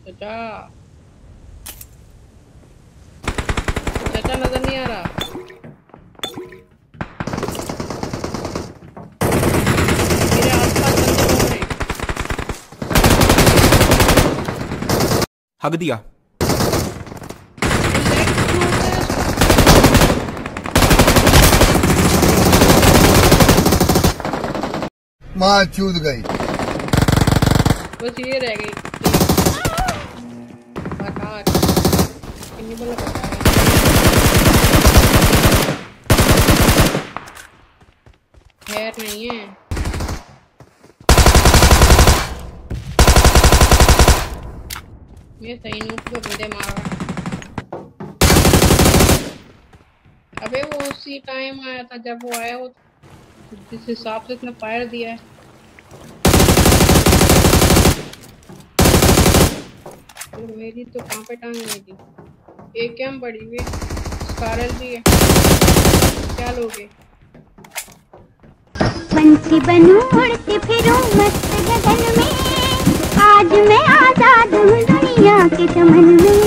चाचा चाचा नजर नहीं आ रहा। मेरे आसपास बंदे घूम रहे हैं। हग दिया। माँ चूद गई। बस ये रह गई। खैर नहीं है। ये सही नूट पे बंदे मार रहा है। अबे वो उसी टाइम आया था जब वो आया, वो जिस हिसाब से उसने फायर दिया है। तो मेरी तो कहाँ पे टांग गई थी। एक कैम पड़ी हुई, स्कारल भी है। क्या लोगे? पंछी बनूं उड़ती फिरूं मस्त गगन में, आज मैं आजाद हूँ दुनिया के चमन में।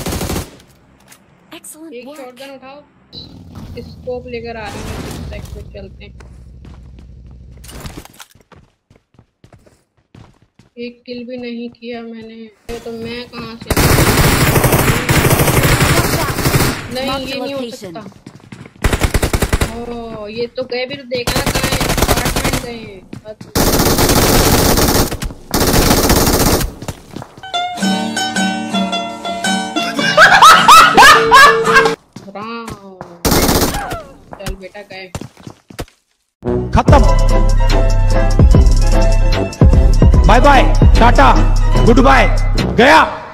एक शॉटगन उठाओ, स्कोप लेकर आ रहे हैं, तो चलते हैं। एक किल भी नहीं किया मैंने, तो मैं कहाँ से? नहीं ये नहीं हो सकता। ओह ये तो गए भी, तो देखना कहाँ है। अपार्टमेंट गए हैं। चल बेटा गए। खत्म। Bye bye tata good bye गया।